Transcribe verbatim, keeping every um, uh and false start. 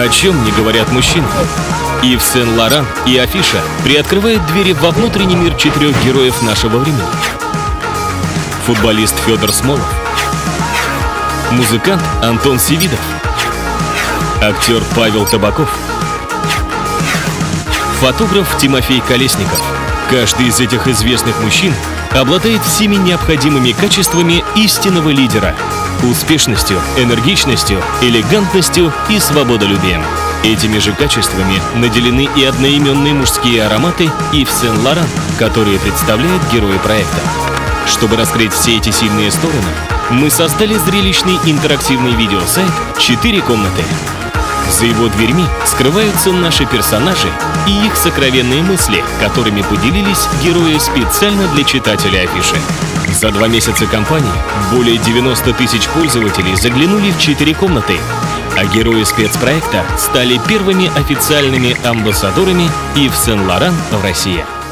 О чем не говорят мужчины? Ив Сен-Лоран и Афиша приоткрывают двери во внутренний мир четырех героев нашего времени. Футболист Федор Смолов, музыкант Антон Севидов, актер Павел Табаков, фотограф Тимофей Колесников. Каждый из этих известных мужчин обладает всеми необходимыми качествами истинного лидера: успешностью, энергичностью, элегантностью и свободолюбием. Этими же качествами наделены и одноименные мужские ароматы Ив Сен-Лоран, которые представляют герои проекта. Чтобы раскрыть все эти сильные стороны, мы создали зрелищный интерактивный видеосайт «Четыре комнаты». За его дверьми скрываются наши персонажи и их сокровенные мысли, которыми поделились герои специально для читателей Афиши. За два месяца кампании более девяноста тысяч пользователей заглянули в четыре комнаты, а герои спецпроекта стали первыми официальными амбассадорами Ив Сен-Лоран в России.